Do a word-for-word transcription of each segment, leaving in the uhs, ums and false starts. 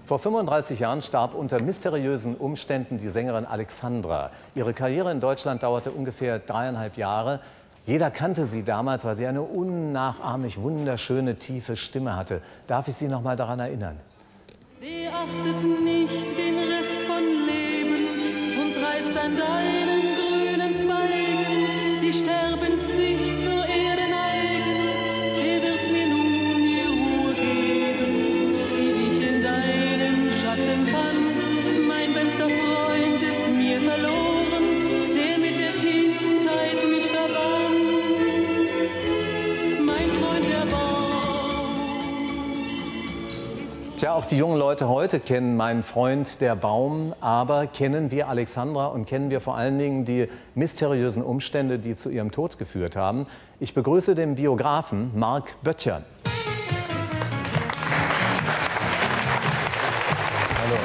Vor fünfunddreißig Jahren starb unter mysteriösen Umständen die Sängerin Alexandra. Ihre Karriere in Deutschland dauerte ungefähr dreieinhalb Jahre. Jeder kannte sie damals, weil sie eine unnachahmlich wunderschöne, tiefe Stimme hatte. Darf ich Sie noch mal daran erinnern? Beachtet nicht den Rest von Leben und reißt an deinen grünen Zweigen, die sterbend sich zur Erde neigen. Er wird mir nun die Ruhe geben, die ich in deinem Schatten fand. Mein bester Freund ist mir verloren, der mit der Kindheit mich verband. Mein Freund der Baum. Tja, auch die jungen Leute heute kennen meinen Freund der Baum, aber kennen wir Alexandra und kennen wir vor allen Dingen die mysteriösen Umstände, die zu ihrem Tod geführt haben. Ich begrüße den Biografen Marc Böttcher. Hallo.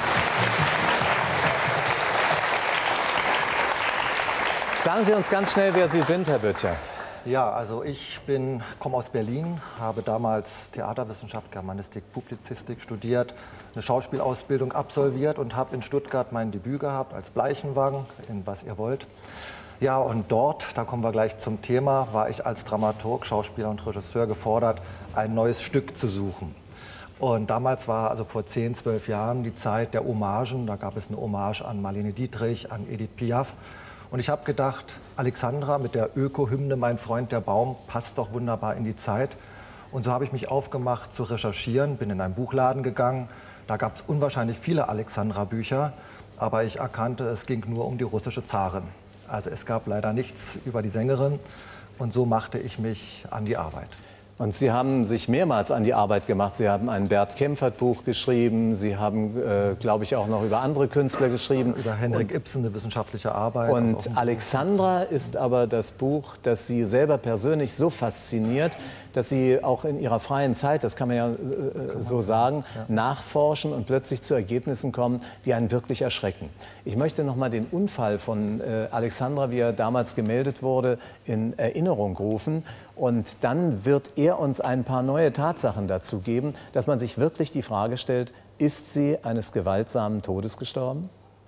Sagen Sie uns ganz schnell, wer Sie sind, Herr Böttcher. Ja, also ich bin, komme aus Berlin, habe damals Theaterwissenschaft, Germanistik, Publizistik studiert, eine Schauspielausbildung absolviert und habe in Stuttgart mein Debüt gehabt als Bleichenwagen in Was ihr wollt. Ja, und dort, da kommen wir gleich zum Thema, war ich als Dramaturg, Schauspieler und Regisseur gefordert, ein neues Stück zu suchen. Und damals war, also vor zehn, zwölf Jahren, die Zeit der Hommagen. Da gab es eine Hommage an Marlene Dietrich, an Edith Piaf. Und ich habe gedacht, Alexandra mit der Öko-Hymne Mein Freund der Baum passt doch wunderbar in die Zeit. Und so habe ich mich aufgemacht zu recherchieren, bin in einen Buchladen gegangen. Da gab es unwahrscheinlich viele Alexandra-Bücher, aber ich erkannte, es ging nur um die russische Zarin. Also es gab leider nichts über die Sängerin und so machte ich mich an die Arbeit. Und Sie haben sich mehrmals an die Arbeit gemacht. Sie haben ein Bert Kempfert-Buch geschrieben. Sie haben, äh, glaube ich, auch noch über andere Künstler geschrieben. Über Henrik und, Ibsen, eine wissenschaftliche Arbeit. Und also Alexandra ist aber das Buch, das Sie selber persönlich so fasziniert, dass Sie auch in Ihrer freien Zeit, das kann man ja äh, kann so man sagen, ja. nachforschen und plötzlich zu Ergebnissen kommen, die einen wirklich erschrecken. Ich möchte noch mal den Unfall von äh, Alexandra, wie er damals gemeldet wurde, in Erinnerung rufen. Und dann wird er uns ein paar neue Tatsachen dazu geben, dass man sich wirklich die Frage stellt, ist sie eines gewaltsamen Todes gestorben?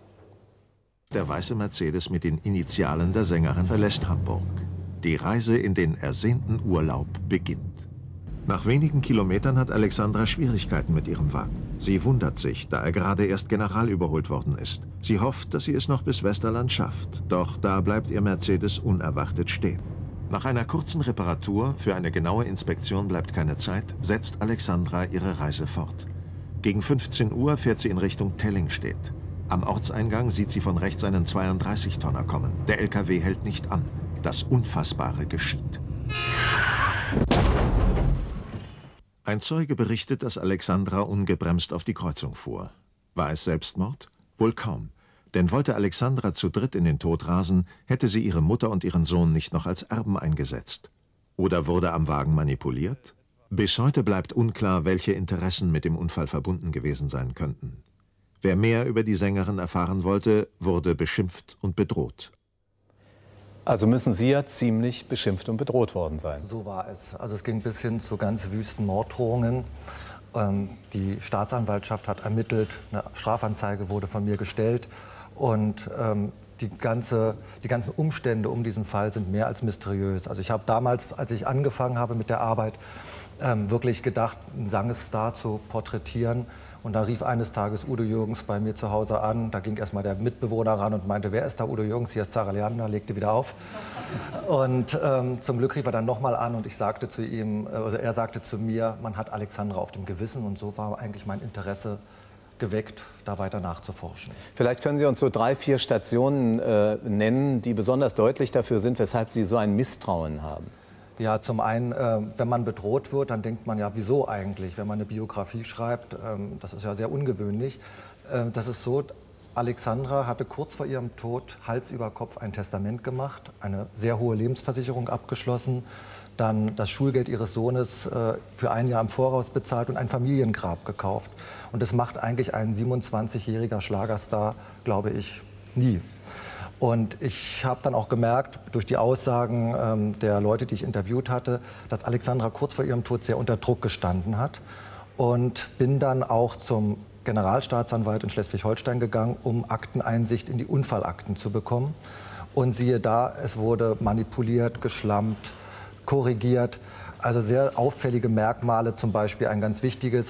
Der weiße Mercedes mit den Initialen der Sängerin verlässt Hamburg. Die Reise in den ersehnten Urlaub beginnt. Nach wenigen Kilometern hat Alexandra Schwierigkeiten mit ihrem Wagen. Sie wundert sich, da er gerade erst General überholt worden ist. Sie hofft, dass sie es noch bis Westerland schafft. Doch da bleibt ihr Mercedes unerwartet stehen. Nach einer kurzen Reparatur, für eine genaue Inspektion bleibt keine Zeit, setzt Alexandra ihre Reise fort. Gegen fünfzehn Uhr fährt sie in Richtung Tellingstedt. Am Ortseingang sieht sie von rechts einen zweiunddreißig-Tonner kommen. Der L K W hält nicht an. Das Unfassbare geschieht. Ein Zeuge berichtet, dass Alexandra ungebremst auf die Kreuzung fuhr. War es Selbstmord? Wohl kaum. Denn wollte Alexandra zu dritt in den Tod rasen, hätte sie ihre Mutter und ihren Sohn nicht noch als Erben eingesetzt. Oder wurde am Wagen manipuliert? Bis heute bleibt unklar, welche Interessen mit dem Unfall verbunden gewesen sein könnten. Wer mehr über die Sängerin erfahren wollte, wurde beschimpft und bedroht. Also müssen Sie ja ziemlich beschimpft und bedroht worden sein. So war es. Also es ging bis hin zu ganz wüsten Morddrohungen. Ähm, die Staatsanwaltschaft hat ermittelt, eine Strafanzeige wurde von mir gestellt. Und ähm, die, ganze, die ganzen Umstände um diesen Fall sind mehr als mysteriös. Also ich habe damals, als ich angefangen habe mit der Arbeit, ähm, wirklich gedacht, einen Sangesstar zu porträtieren. Und da rief eines Tages Udo Jürgens bei mir zu Hause an. Da ging erst mal der Mitbewohner ran und meinte, wer ist da Udo Jürgens? Hier ist Zarah Leander, legte wieder auf. Und ähm, zum Glück rief er dann noch mal an und ich sagte zu ihm, also er sagte zu mir, man hat Alexandra auf dem Gewissen. Und so war eigentlich mein Interesse geweckt, da weiter nachzuforschen. Vielleicht können Sie uns so drei, vier Stationen äh, nennen, die besonders deutlich dafür sind, weshalb Sie so ein Misstrauen haben. Ja, zum einen, äh, wenn man bedroht wird, dann denkt man ja, wieso eigentlich? Wenn man eine Biografie schreibt, ähm, das ist ja sehr ungewöhnlich. Äh, das ist so, Alexandra hatte kurz vor ihrem Tod Hals über Kopf ein Testament gemacht, eine sehr hohe Lebensversicherung abgeschlossen, dann das Schulgeld ihres Sohnes äh, für ein Jahr im Voraus bezahlt und ein Familiengrab gekauft. Und das macht eigentlich ein siebenundzwanzigjähriger Schlagerstar, glaube ich, nie. Und ich habe dann auch gemerkt, durch die Aussagen ähm, der Leute, die ich interviewt hatte, dass Alexandra kurz vor ihrem Tod sehr unter Druck gestanden hat. Und bin dann auch zum Generalstaatsanwalt in Schleswig-Holstein gegangen, um Akteneinsicht in die Unfallakten zu bekommen. Und siehe da, es wurde manipuliert, geschlampt, korrigiert. Also sehr auffällige Merkmale, zum Beispiel ein ganz wichtiges,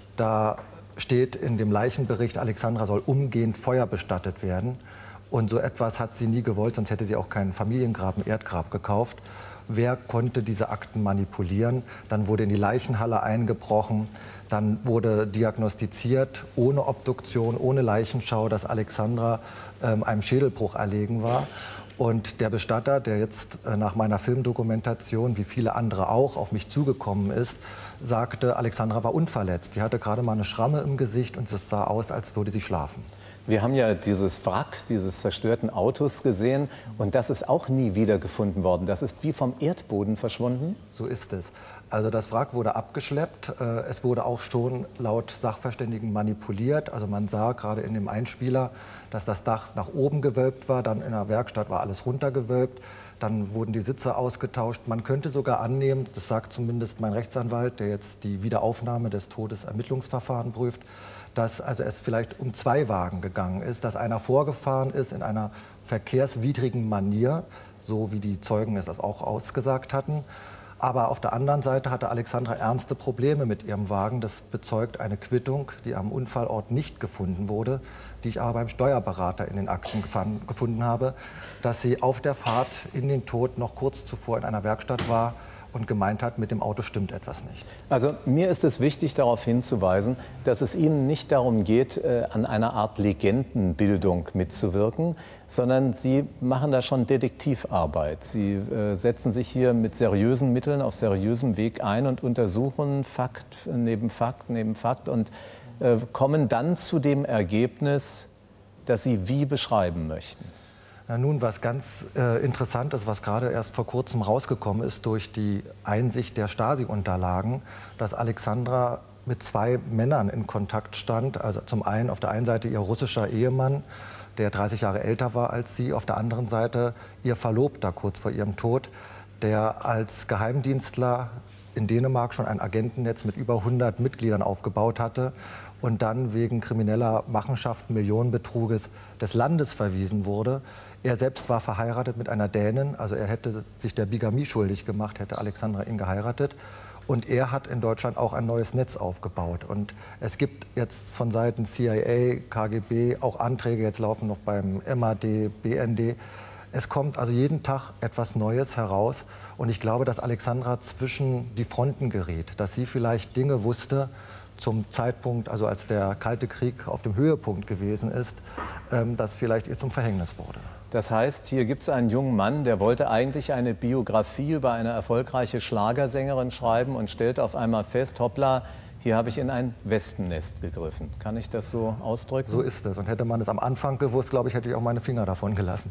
da steht in dem Leichenbericht, Alexandra soll umgehend feuerbestattet werden. Und so etwas hat sie nie gewollt, sonst hätte sie auch kein Familiengrab, ein Erdgrab gekauft. Wer konnte diese Akten manipulieren? Dann wurde in die Leichenhalle eingebrochen. Dann wurde diagnostiziert, ohne Obduktion, ohne Leichenschau, dass Alexandra ähm, einem Schädelbruch erlegen war. Und der Bestatter, der jetzt äh, nach meiner Filmdokumentation, wie viele andere auch, auf mich zugekommen ist, sagte, Alexandra war unverletzt. Die hatte gerade mal eine Schramme im Gesicht und es sah aus, als würde sie schlafen. Wir haben ja dieses Wrack dieses zerstörten Autos gesehen und das ist auch nie wiedergefunden worden. Das ist wie vom Erdboden verschwunden? So ist es. Also das Wrack wurde abgeschleppt. Es wurde auch schon laut Sachverständigen manipuliert. Also man sah gerade in dem Einspieler, dass das Dach nach oben gewölbt war. Dann in der Werkstatt war alles runtergewölbt. Dann wurden die Sitze ausgetauscht. Man könnte sogar annehmen, das sagt zumindest mein Rechtsanwalt, der jetzt die Wiederaufnahme des Todesermittlungsverfahrens prüft, dass also es vielleicht um zwei Wagen gegangen ist, dass einer vorgefahren ist in einer verkehrswidrigen Manier, so wie die Zeugen es auch ausgesagt hatten. Aber auf der anderen Seite hatte Alexandra ernste Probleme mit ihrem Wagen. Das bezeugt eine Quittung, die am Unfallort nicht gefunden wurde, die ich aber beim Steuerberater in den Akten gefunden habe, dass sie auf der Fahrt in den Tod noch kurz zuvor in einer Werkstatt war und gemeint hat, mit dem Auto stimmt etwas nicht. Also mir ist es wichtig, darauf hinzuweisen, dass es Ihnen nicht darum geht, äh, an einer Art Legendenbildung mitzuwirken, sondern Sie machen da schon Detektivarbeit. Sie äh, setzen sich hier mit seriösen Mitteln auf seriösem Weg ein und untersuchen Fakt neben Fakt neben Fakt und äh, kommen dann zu dem Ergebnis, das Sie wie beschreiben möchten. Na nun, was ganz äh, interessant ist, was gerade erst vor kurzem rausgekommen ist durch die Einsicht der Stasi-Unterlagen, dass Alexandra mit zwei Männern in Kontakt stand. Also zum einen auf der einen Seite ihr russischer Ehemann, der dreißig Jahre älter war als sie, auf der anderen Seite ihr Verlobter kurz vor ihrem Tod, der als Geheimdienstler in Dänemark schon ein Agentennetz mit über hundert Mitgliedern aufgebaut hatte und dann wegen krimineller Machenschaften, Millionenbetruges des Landes verwiesen wurde. Er selbst war verheiratet mit einer Dänin, also er hätte sich der Bigamie schuldig gemacht, hätte Alexandra ihn geheiratet. Und er hat in Deutschland auch ein neues Netz aufgebaut. Und es gibt jetzt von Seiten C I A, K G B auch Anträge, jetzt laufen noch beim M A D, B N D. Es kommt also jeden Tag etwas Neues heraus. Und ich glaube, dass Alexandra zwischen die Fronten gerät, dass sie vielleicht Dinge wusste, zum Zeitpunkt, also als der Kalte Krieg auf dem Höhepunkt gewesen ist, ähm, das vielleicht ihr zum Verhängnis wurde. Das heißt, hier gibt es einen jungen Mann, der wollte eigentlich eine Biografie über eine erfolgreiche Schlagersängerin schreiben und stellt auf einmal fest, hoppla, hier habe ich in ein Wespennest gegriffen. Kann ich das so ausdrücken? So ist es. Und hätte man es am Anfang gewusst, glaube ich, hätte ich auch meine Finger davon gelassen.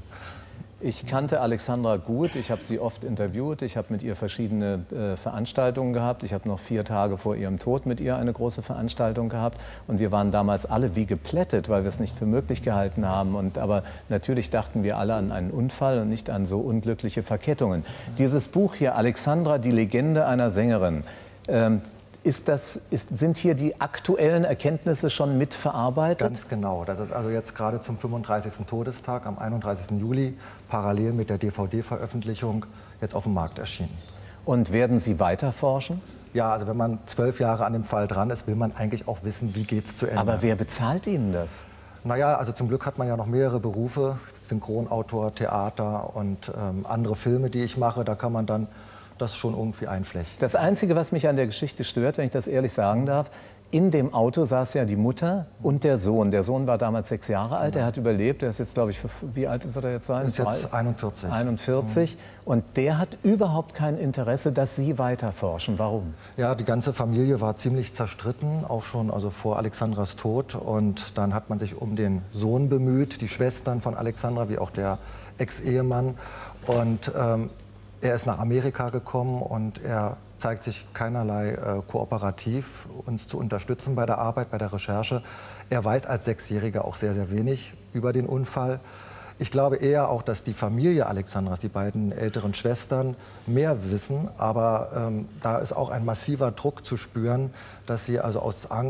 Ich kannte Alexandra gut, ich habe sie oft interviewt, ich habe mit ihr verschiedene äh, Veranstaltungen gehabt. Ich habe noch vier Tage vor ihrem Tod mit ihr eine große Veranstaltung gehabt. Und wir waren damals alle wie geplättet, weil wir es nicht für möglich gehalten haben. Und, aber natürlich dachten wir alle an einen Unfall und nicht an so unglückliche Verkettungen. Dieses Buch hier, Alexandra, die Legende einer Sängerin, ähm, Ist das, ist, sind hier die aktuellen Erkenntnisse schon mitverarbeitet? Ganz genau. Das ist also jetzt gerade zum fünfunddreißigsten Todestag am einunddreißigsten Juli parallel mit der D V D-Veröffentlichung jetzt auf dem Markt erschienen. Und werden Sie weiter forschen? Ja, also wenn man zwölf Jahre an dem Fall dran ist, will man eigentlich auch wissen, wie geht es zu Ende. Aber wer bezahlt Ihnen das? Naja, also zum Glück hat man ja noch mehrere Berufe, Synchronautor, Theater und ähm, andere Filme, die ich mache. Da kann man dann das schon irgendwie einflechten. Das Einzige, was mich an der Geschichte stört, wenn ich das ehrlich sagen darf, in dem Auto saß ja die Mutter und der Sohn. Der Sohn war damals sechs Jahre alt, er hat überlebt. Er ist jetzt, glaube ich, wie alt wird er jetzt sein? Ist jetzt einundvierzig. einundvierzig. Mhm. Und der hat überhaupt kein Interesse, dass Sie weiterforschen. Warum? Ja, die ganze Familie war ziemlich zerstritten, auch schon also vor Alexandras Tod. Und dann hat man sich um den Sohn bemüht, die Schwestern von Alexandra, wie auch der Ex-Ehemann. Und ähm, er ist nach Amerika gekommen und er zeigt sich keinerlei äh, kooperativ, uns zu unterstützen bei der Arbeit, bei der Recherche. Er weiß als Sechsjähriger auch sehr, sehr wenig über den Unfall. Ich glaube eher auch, dass die Familie Alexandras, die beiden älteren Schwestern, mehr wissen. Aber ähm, da ist auch ein massiver Druck zu spüren, dass sie also aus Angst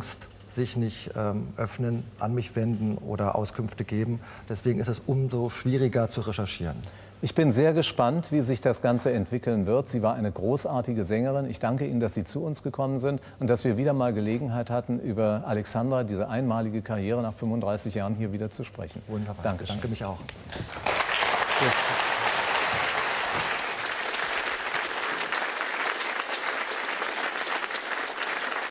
sich nicht ähm, öffnen, an mich wenden oder Auskünfte geben. Deswegen ist es umso schwieriger zu recherchieren. Ich bin sehr gespannt, wie sich das Ganze entwickeln wird. Sie war eine großartige Sängerin. Ich danke Ihnen, dass Sie zu uns gekommen sind und dass wir wieder mal Gelegenheit hatten, über Alexandra, diese einmalige Karriere nach fünfunddreißig Jahren hier wieder zu sprechen. Wunderbar. Dankeschön. Danke mich auch. Ja.